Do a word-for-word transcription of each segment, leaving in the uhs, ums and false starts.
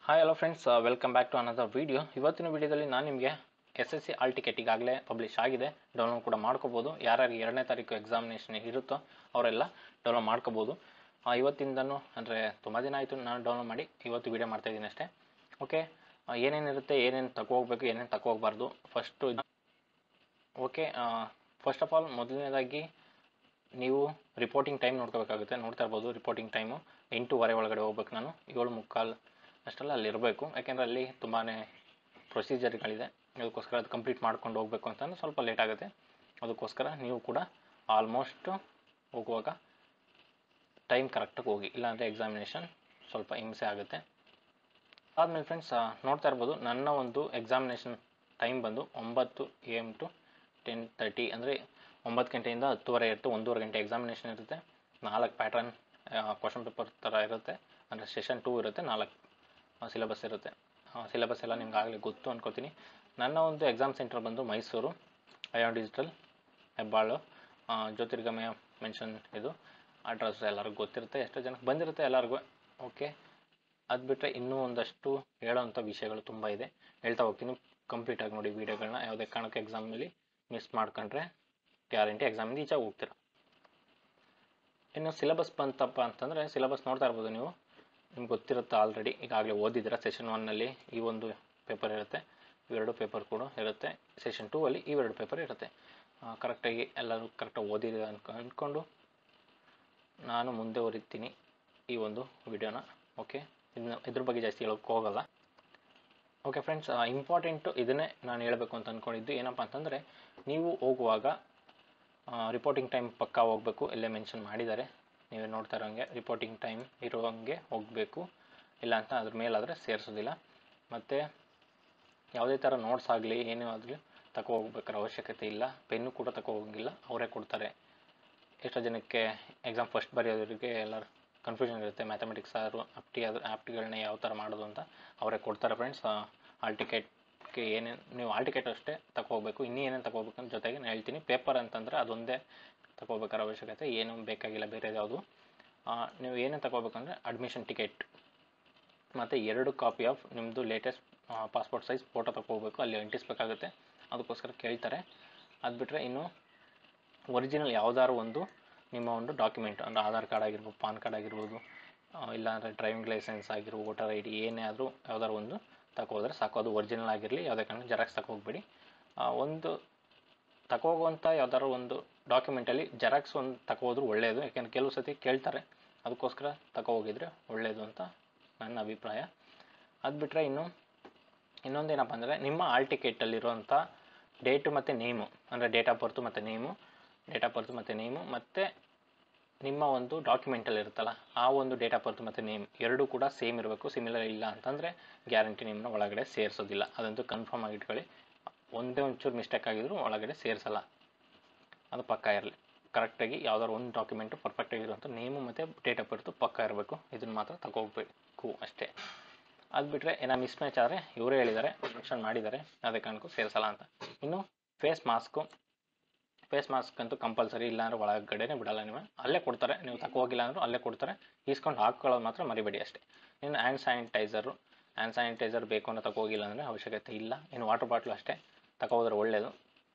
Hi hello friends, welcome back to another video. ಇವತ್ತಿನ ವೀಡಿಯೋದಲ್ಲಿ ನಾನು ನಿಮಗೆ S S C hall ticket ಈಗಾಗಲೇ ಪಬ್ಲಿಷ್ ಆಗಿದೆ, ಡೌನ್ಲೋಡ್ ಕೂಡ ಮಾಡ್ಕೋಬೋದು. ಯಾರ್ಯಾರು ಎರಡನೇ ತಾರೀಕು ಎಕ್ಸಾಮಿನೇಷನ್ ಇರುತ್ತೋ ಅವರೆಲ್ಲ ಡೌನ್ಲೋಡ್ ಮಾಡ್ಕೋಬೋದು. ಇವತ್ತಿಂದನೂ ಅಂದರೆ ತುಂಬ ದಿನ ಆಯಿತು ನಾನು ಡೌನ್ಲೋಡ್ ಮಾಡಿ, ಇವತ್ತು ವೀಡಿಯೋ ಮಾಡ್ತಾಯಿದ್ದೀನಿ ಅಷ್ಟೇ. ಓಕೆ, ಏನೇನಿರುತ್ತೆ, ಏನೇನು ತಗೋಬೇಕು, ಏನೇನು ತಗೋಬಾರ್ದು first. Okay, first of all ಮೊದಲನೇದಾಗಿ ನೀವು ರಿಪೋರ್ಟಿಂಗ್ ಟೈಮ್ ನೋಡ್ಕೋಬೇಕಾಗುತ್ತೆ. ನೋಡ್ತಾ ಇರ್ಬೋದು, ರಿಪೋರ್ಟಿಂಗ್ ಟೈಮು ಎಂಟೂವರೆ ಒಳಗಡೆ ಹೋಗ್ಬೇಕು. ನಾನು ಏಳು ಮುಕ್ಕಾಲು ಅಷ್ಟೆಲ್ಲ ಅಲ್ಲಿ ಇರಬೇಕು, ಯಾಕೆಂದರೆ ಅಲ್ಲಿ ತುಂಬಾ ಪ್ರೊಸೀಜರ್ಗಳಿದೆ. ಅದಕ್ಕೋಸ್ಕರ ಅದು ಕಂಪ್ಲೀಟ್ ಮಾಡ್ಕೊಂಡು ಹೋಗಬೇಕು ಅಂತಂದ್ರೆ ಸ್ವಲ್ಪ ಲೇಟ್ ಆಗುತ್ತೆ. ಅದಕ್ಕೋಸ್ಕರ ನೀವು ಕೂಡ ಆಲ್ಮೋಸ್ಟ್ ಹೋಗುವಾಗ ಟೈಮ್ ಕರೆಕ್ಟಾಗಿ ಹೋಗಿ, ಇಲ್ಲಾಂದರೆ ಎಕ್ಸಾಮಿನೇಷನ್ ಸ್ವಲ್ಪ ಹಿಂಸೆ ಆಗುತ್ತೆ. ಆದಮೇಲೆ ಫ್ರೆಂಡ್ಸ್ ನೋಡ್ತಾ ಇರ್ಬೋದು, ನನ್ನ ಒಂದು ಎಕ್ಸಾಮಿನೇಷನ್ ಟೈಮ್ ಬಂದು ಒಂಬತ್ತು A M to ten thirty, ಅಂದರೆ ಒಂಬತ್ತು ಗಂಟೆಯಿಂದ ಹತ್ತುವರೆ ಇರುತ್ತೆ. ಒಂದೂವರೆ ಗಂಟೆ ಎಕ್ಸಾಮಿನೇಷನ್ ಇರುತ್ತೆ. ನಾಲ್ಕು ಪ್ಯಾಟ್ರನ್ ಕ್ವಶನ್ ಪೇಪರ್ ಥರ ಇರುತ್ತೆ, ಅಂದರೆ ಸೆಷನ್ ಟೂ ಇರುತ್ತೆ. ನಾಲ್ಕು ಸಿಲೆಬಸ್ ಇರುತ್ತೆ. ಸಿಲೆಬಸ್ ಎಲ್ಲ ನಿಮ್ಗೆ ಆಗಲೇ ಗೊತ್ತು ಅನ್ಕೋತೀನಿ. ನನ್ನ ಒಂದು ಎಕ್ಸಾಮ್ ಸೆಂಟರ್ ಬಂದು Mysuru, ion digital, Hebbal, Jyothirgamaya mention. ಇದು ಅಡ್ರೆಸ್ ಎಲ್ಲರಿಗೂ ಗೊತ್ತಿರುತ್ತೆ, ಎಷ್ಟೋ ಜನಕ್ಕೆ ಬಂದಿರುತ್ತೆ ಎಲ್ಲರಿಗೂ. ಓಕೆ, ಅದು ಬಿಟ್ಟರೆ ಇನ್ನೂ ಒಂದಷ್ಟು ಹೇಳೋವಂಥ ವಿಷಯಗಳು ತುಂಬ ಇದೆ, ಹೇಳ್ತಾ ಹೋಗ್ತೀನಿ. ಕಂಪ್ಲೀಟಾಗಿ ನೋಡಿ ವೀಡಿಯೋಗಳನ್ನ. ಯಾವುದೇ ಕಾರಣಕ್ಕೆ ಎಕ್ಸಾಮ್ನಲ್ಲಿ ಮಿಸ್ ಮಾಡ್ಕೊಂಡ್ರೆ ಗ್ಯಾರಂಟಿ ಎಕ್ಸಾಮಿಂದ ಈಚೆ ಹೋಗ್ತೀರ. ಇನ್ನು ಸಿಲೆಬಸ್ ಬಂತಪ್ಪ ಅಂತಂದರೆ, ಸಿಲೆಬಸ್ ನೋಡ್ತಾ ಇರ್ಬೋದು ನೀವು, ನಿಮ್ಗೆ ಗೊತ್ತಿರುತ್ತೆ ಆಲ್ರೆಡಿ, ಈಗಾಗಲೇ ಓದಿದ್ದೀರ. ಸೆಷನ್ ಒನ್ನಲ್ಲಿ ಈ ಒಂದು ಪೇಪರ್ ಇರುತ್ತೆ, ಇವೆರಡು ಪೇಪರ್ ಕೂಡ ಇರುತ್ತೆ. ಸೆಷನ್ ಟೂ ಅಲ್ಲಿ ಇವೆರಡು ಪೇಪರ್ ಇರುತ್ತೆ. ಕರೆಕ್ಟಾಗಿ ಎಲ್ಲರೂ ಕರೆಕ್ಟಾಗಿ ಓದಿದ್ದೀರ ಅನ್ಕೊ ಅಂದ್ಕೊಂಡು ನಾನು ಮುಂದೆ ಓದಿರ್ತೀನಿ ಈ ಒಂದು ವಿಡಿಯೋನ. ಓಕೆ, ಇದನ್ನ ಇದ್ರ ಬಗ್ಗೆ ಜಾಸ್ತಿ ಹೇಳೋಕ್ಕೆ ಹೋಗಲ್ಲ. ಓಕೆ ಫ್ರೆಂಡ್ಸ್, ಇಂಪಾರ್ಟೆಂಟು ಇದನ್ನೇ ನಾನು ಹೇಳಬೇಕು ಅಂತ ಅಂದ್ಕೊಂಡಿದ್ದು. ಏನಪ್ಪ ಅಂತಂದರೆ, ನೀವು ಹೋಗುವಾಗ ರಿಪೋರ್ಟಿಂಗ್ ಟೈಮ್ ಪಕ್ಕಾ ಹೋಗಬೇಕು. ಎಲ್ಲೇ ಮೆನ್ಷನ್ ಮಾಡಿದ್ದಾರೆ, ನೀವೇ ನೋಡ್ತಾ ಇರೋಂಗೆ ರಿಪೋರ್ಟಿಂಗ್ ಟೈಮ್ ಇರೋಂಗೆ ಹೋಗಬೇಕು. ಇಲ್ಲ ಅಂತ ಅದ್ರ ಮೇಲಾದರೆ ಸೇರಿಸೋದಿಲ್ಲ. ಮತ್ತು ಯಾವುದೇ ಥರ ನೋಟ್ಸ್ ಆಗಲಿ ಏನೇ ಆಗಲಿ ತಗೋ ಹೋಗ್ಬೇಕಾದ್ರೆ ಅವಶ್ಯಕತೆ ಇಲ್ಲ. ಪೆನ್ನು ಕೂಡ ತಗೋ ಹೋಗಿಲ್ಲ, ಅವರೇ ಕೊಡ್ತಾರೆ. ಎಷ್ಟೋ ಜನಕ್ಕೆ ಎಕ್ಸಾಮ್ ಫಸ್ಟ್ ಬರೆಯೋದ್ರಿಗೆ ಎಲ್ಲರೂ ಕನ್ಫ್ಯೂಷನ್ ಇರುತ್ತೆ, ಮ್ಯಾಥಮೆಟಿಕ್ಸ್ ಆರು ಆಪ್ಟಿ ಅದು ಆಪ್ಟಿಗಳನ್ನ ಯಾವ ಥರ ಮಾಡೋದು ಅಂತ ಅವರೇ ಕೊಡ್ತಾರೆ ಫ್ರೆಂಡ್ಸ್. ಹಾಲ್ ಟಿಕೆಟ್ಗೆ ಏನೇನು ನೀವು ಹಾಲ್ ಟಿಕೆಟ್ ಅಷ್ಟೇ ತಗೋಬೇಕು, ಇನ್ನೂ ಏನೇನು ತಗೋಬೇಕು ಅಂತ ಜೊತೆಗೆ ನಾನು ಹೇಳ್ತೀನಿ. ಪೇಪರ್ ಅಂತಂದರೆ ಅದೊಂದೇ ತಗೋಬೇಕಾದ್ರೆ ಅವಶ್ಯಕತೆ, ಏನೂ ಬೇಕಾಗಿಲ್ಲ ಬೇರೆದು ಯಾವುದು. ನೀವು ಏನೇನು ತಗೋಬೇಕಂದ್ರೆ ಅಡ್ಮಿಷನ್ ಟಿಕೆಟ್ ಮತ್ತು ಎರಡು ಕಾಪಿ ಆಫ್ ನಿಮ್ಮದು ಲೇಟೆಸ್ಟ್ ಪಾಸ್ಪೋರ್ಟ್ ಸೈಜ್ ಫೋಟೋ ತಗೋಬೇಕು, ಅಲ್ಲಿ ಅಂಟಿಸ್ಬೇಕಾಗುತ್ತೆ. ಅದಕ್ಕೋಸ್ಕರ ಕೇಳ್ತಾರೆ. ಅದು ಬಿಟ್ಟರೆ ಇನ್ನು ಒರಿಜಿನಲ್ ಯಾವುದಾದ್ರು ಒಂದು ನಿಮ್ಮ ಒಂದು ಡಾಕ್ಯುಮೆಂಟ್, ಅಂದರೆ ಆಧಾರ್ ಕಾರ್ಡ್ ಆಗಿರ್ಬೋದು, ಪಾನ್ ಕಾರ್ಡ್ ಆಗಿರ್ಬೋದು, ಇಲ್ಲಾಂದರೆ ಡ್ರೈವಿಂಗ್ ಲೈಸೆನ್ಸ್ ಆಗಿರ್ಬೋದು, ವೋಟರ್ ಐ ಡಿ, ಏನೇ ಆದರೂ ಯಾವ್ದಾದ್ರು ಒಂದು ತಗೋದ್ರೆ ಸಾಕು. ಅದು ಒರಿಜಿನಲ್ ಆಗಿರಲಿ, ಯಾವುದೇ ಕಾರಣ ಜೆರಾಕ್ಸ್ ತಗೋಗ್ಬೇಡಿ. ಒಂದು ತಗೋಗುವಂಥ ಯಾವ್ದಾದ್ರು ಒಂದು ಡಾಕ್ಯುಮೆಂಟಲ್ಲಿ ಜೆರಾಕ್ಸ್ ಒಂದು ತಗೋದ್ರು ಒಳ್ಳೆಯದು, ಯಾಕೆಂದರೆ ಕೆಲವು ಸತಿ ಕೇಳ್ತಾರೆ. ಅದಕ್ಕೋಸ್ಕರ ತಗೋ ಹೋಗಿದ್ರೆ ಒಳ್ಳೆಯದು ಅಂತ ನನ್ನ ಅಭಿಪ್ರಾಯ. ಅದು ಬಿಟ್ಟರೆ ಇನ್ನು ಇನ್ನೊಂದೇನಪ್ಪ ಅಂದರೆ, ನಿಮ್ಮ ಹಾಲ್ ಟಿಕೆಟಲ್ಲಿರುವಂಥ ಡೇಟು ಮತ್ತು ನೇಮು, ಅಂದರೆ ಡೇಟ್ ಆಫ್ ಬರ್ತು ಮತ್ತು ನೇಮು, ಡೇಟ್ ಆಫ್ ಬರ್ತು ಮತ್ತು ನೇಮು ಮತ್ತು ನಿಮ್ಮ ಒಂದು ಡಾಕ್ಯುಮೆಂಟಲ್ಲಿ ಇರುತ್ತಲ್ಲ ಆ ಒಂದು ಡೇಟ್ ಆಫ್ ಬರ್ತು ಮತ್ತು ನೇಮ್ ಎರಡೂ ಕೂಡ ಸೇಮ್ ಇರಬೇಕು. ಸಿಮಿಲರ್ ಇಲ್ಲ ಅಂತಂದರೆ ಗ್ಯಾರಂಟಿ ನಿಮ್ಮನ್ನ ಒಳಗಡೆ ಸೇರಿಸೋದಿಲ್ಲ. ಅದಂತೂ ಕನ್ಫರ್ಮ್ ಆಗಿ ಇಟ್ಕೊಳ್ಳಿ. ಒಂದೇ ಒಂಚೂರು ಮಿಸ್ಟೇಕ್ ಆಗಿದ್ರು ಒಳಗಡೆ ಸೇರಿಸಲ್ಲ, ಅದು ಪಕ್ಕ ಇರಲಿ. ಕರೆಕ್ಟಾಗಿ ಯಾವ್ದಾದ್ರು ಒಂದು ಡಾಕ್ಯುಮೆಂಟು ಪರ್ಫೆಕ್ಟಾಗಿರುವಂಥ ನೇಮು ಮತ್ತು ಡೇಟ್ ಆಫ್ ಬರ್ತು ಪಕ್ಕ ಇರಬೇಕು. ಇದನ್ನು ಮಾತ್ರ ತಗೋಬೇಕು ಅಷ್ಟೇ. ಅದು ಬಿಟ್ಟರೆ ಏನೋ ಮಿಸ್ ಮ್ಯಾಚ್ ಆದರೆ ಇವರೇ ಹೇಳಿದ್ದಾರೆ, ಮೆನ್ಷನ್ ಮಾಡಿದ್ದಾರೆ, ಅದೇ ಕಾರಣಕ್ಕೂ ಸೇರಿಸಲ್ಲ ಅಂತ. ಇನ್ನು ಫೇಸ್ ಮಾಸ್ಕು, ಫೇಸ್ ಮಾಸ್ಕ್ ಅಂತೂ ಕಂಪಲ್ಸರಿ, ಇಲ್ಲಾಂದ್ರೆ ಒಳಗಡೆನೇ ಬಿಡಲ್ಲ. ನೀವು ಅಲ್ಲೇ ಕೊಡ್ತಾರೆ, ನೀವು ತಗೋ ಹೋಗಿಲ್ಲ ಅಂದರೂ ಅಲ್ಲೇ ಕೊಡ್ತಾರೆ. ಈಸ್ಕೊಂಡು ಹಾಕ್ಕೊಳ್ಳೋದು ಮಾತ್ರ ಮರಿಬೇಡಿ ಅಷ್ಟೇ. ಇನ್ನು ಹ್ಯಾಂಡ್ ಸ್ಯಾನಿಟೈಸರು, ಹ್ಯಾಂಡ್ ಸ್ಯಾನಿಟೈಸರ್ ಬೇಕು ಅಂತ ತಗೋ ಹೋಗಿಲ್ಲ ಅಂದರೆ ಅವಶ್ಯಕತೆ ಇಲ್ಲ. ಇನ್ನು ವಾಟರ್ ಬಾಟ್ಲು ಅಷ್ಟೇ, ತಗೋ ಹೋದ್ರೆ ಒಳ್ಳೆಯದು.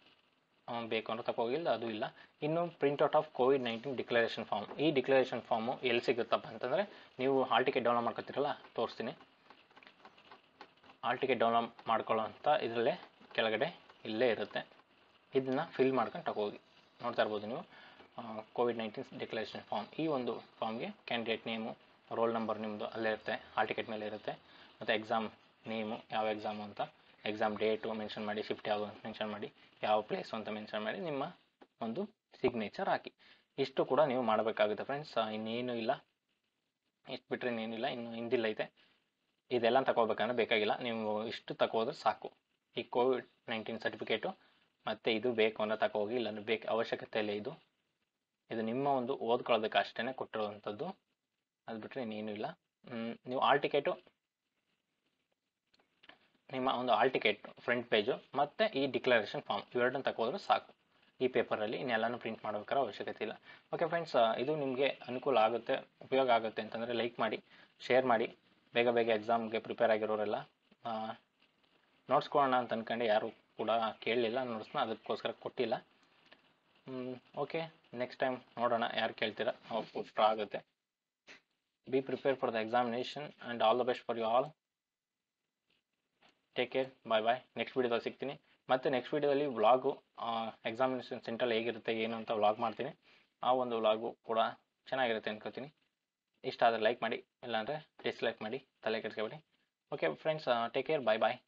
ಬೇಕು ಅಂದರೆ ತಗೋ ಹೋಗಿಲ್ಲ, ಅದು ಇಲ್ಲ. ಇನ್ನು printout of covid nineteen declaration form. ಈ ಡಿಕ್ಲರೇಷನ್ ಫಾರ್ಮು ಎಲ್ಲಿ ಸಿಗುತ್ತಪ್ಪ ಅಂತಂದರೆ, ನೀವು ಹಾಲ್ ಟಿಕೆಟ್ ಡೌನ್ಲೋಡ್ ಮಾಡ್ಕೊತೀರಲ್ಲ, ತೋರಿಸ್ತೀನಿ. ಹಾಲ್ ಟಿಕೆಟ್ ಡೌನ್ಲೋಡ್ ಮಾಡ್ಕೊಳ್ಳೋ ಅಂತ ಇದರಲ್ಲೇ ಕೆಳಗಡೆ ಇಲ್ಲೇ ಇರುತ್ತೆ. ಇದನ್ನ ಫಿಲ್ ಮಾಡ್ಕೊಂಡು ತಗೋಗಿ. ನೋಡ್ತಾ ಇರ್ಬೋದು ನೀವು, ಕೋವಿಡ್ ನೈನ್ಟೀನ್ ಡಿಕ್ಲರೇಷನ್ ಫಾರ್ಮ್. ಈ ಒಂದು ಫಾರ್ಮ್ಗೆ ಕ್ಯಾಂಡಿಡೇಟ್ ನೇಮು, ರೋಲ್ ನಂಬರ್ ನಿಮ್ಮದು ಅಲ್ಲೇ ಇರುತ್ತೆ, ಹಾಲ್ ಟಿಕೆಟ್ ಮೇಲೆ ಇರುತ್ತೆ. ಮತ್ತು ಎಕ್ಸಾಮ್ ನೇಮು, ಯಾವ ಎಕ್ಸಾಮು ಅಂತ, ಎಕ್ಸಾಮ್ ಡೇಟು ಮೆನ್ಷನ್ ಮಾಡಿ, ಶಿಫ್ಟ್ ಯಾವುದು ಅಂತ ಮೆನ್ಷನ್ ಮಾಡಿ, ಯಾವ ಪ್ಲೇಸು ಅಂತ ಮೆನ್ಷನ್ ಮಾಡಿ, ನಿಮ್ಮ ಒಂದು ಸಿಗ್ನೇಚರ್ ಹಾಕಿ. ಇಷ್ಟು ಕೂಡ ನೀವು ಮಾಡಬೇಕಾಗುತ್ತೆ ಫ್ರೆಂಡ್ಸ್. ಇನ್ನೇನು ಇಲ್ಲ, ಇಷ್ಟು ಬಿಟ್ಟರೆ ಇನ್ನೇನಿಲ್ಲ. ಇನ್ನು ಹಿಂದಿಲ್ಲ ಐತೆ, ಇದೆಲ್ಲ ತಗೋಬೇಕಂದ್ರೆ ಬೇಕಾಗಿಲ್ಲ. ನೀವು ಇಷ್ಟು ತಗೋದ್ರೆ ಸಾಕು. ಈ ಕೋವಿಡ್ ನೈನ್ಟೀನ್ ಸರ್ಟಿಫಿಕೇಟು ಮತ್ತು ಇದು ಬೇಕು ಅನ್ನೋ ತಗೋ ಹೋಗಿ, ಇಲ್ಲಾಂದ್ರೆ ಬೇಕು ಅವಶ್ಯಕತೆ ಇಲ್ಲ. ಇದು ಇದು ನಿಮ್ಮ ಒಂದು ಓದ್ಕೊಳ್ಳೋದಕ್ಕೆ ಅಷ್ಟೇ ಕೊಟ್ಟಿರುವಂಥದ್ದು. ಅದು ಬಿಟ್ಟರೆ ಇನ್ನೇನು ಇಲ್ಲ. ನೀವು ಹಾಲ್ ಟಿಕೆಟು, ನಿಮ್ಮ ಒಂದು ಹಾಲ್ ಟಿಕೆಟ್ ಫ್ರಂಟ್ ಪೇಜು ಮತ್ತು ಈ ಡಿಕ್ಲರೇಷನ್ ಫಾರ್ಮ್ ಇವೆರಡನ್ನು ತಗೋದ್ರೆ ಸಾಕು ಈ ಪೇಪರಲ್ಲಿ. ಇನ್ನೆಲ್ಲನೂ ಪ್ರಿಂಟ್ ಮಾಡಬೇಕಾದ್ರೆ ಅವಶ್ಯಕತೆ ಇಲ್ಲ. ಓಕೆ ಫ್ರೆಂಡ್ಸ್, ಇದು ನಿಮಗೆ ಅನುಕೂಲ ಆಗುತ್ತೆ, ಉಪಯೋಗ ಆಗುತ್ತೆ ಅಂತಂದರೆ ಲೈಕ್ ಮಾಡಿ, ಶೇರ್ ಮಾಡಿ, ಬೇಗ ಬೇಗ ಎಕ್ಸಾಮ್ಗೆ ಪ್ರಿಪೇರ್ ಆಗಿರೋರೆಲ್ಲ ನೋಡ್ಸ್ಕೊಳ್ಳೋಣ ಅಂತ ಅಂದ್ಕೊಂಡು ಯಾರು ಕೂಡ ಕೇಳಲಿಲ್ಲ ನೋಟ್ಸ್ನ, ಅದಕ್ಕೋಸ್ಕರ ಕೊಟ್ಟಿಲ್ಲ. ಓಕೆ, ನೆಕ್ಸ್ಟ್ ಟೈಮ್ ನೋಡೋಣ ಯಾರು ಕೇಳ್ತೀರಾ, ಅವ್ರು ಸ್ಟ್ರಾ ಆಗುತ್ತೆ. Be prepare for the examination and all the best for you all. Take care, bye bye. Next ವೀಡಿಯೋದಲ್ಲಿ ಸಿಗ್ತೀನಿ. ಮತ್ತು ನೆಕ್ಸ್ಟ್ ವೀಡಿಯೋದಲ್ಲಿ ವ್ಲಾಗು ಎಕ್ಸಾಮಿನೇಷನ್ ಸೆಂಟ್ರಲ್ ಹೇಗಿರುತ್ತೆ ಏನು ಅಂತ ವ್ಲಾಗ್ ಮಾಡ್ತೀನಿ. ಆ ಒಂದು ವ್ಲಾಗು ಕೂಡ ಚೆನ್ನಾಗಿರುತ್ತೆ ಅನ್ಕೋತೀನಿ. ಇಷ್ಟ ಆದರೆ ಲೈಕ್ ಮಾಡಿ, ಇಲ್ಲಾಂದರೆ ಡಿಸ್ಲೈಕ್ ಮಾಡಿ, ತಲೆ ಕೆಡಿಸ್ಕೊಬೇಡಿ. Okay friends, take care, bye ಬಾಯ್.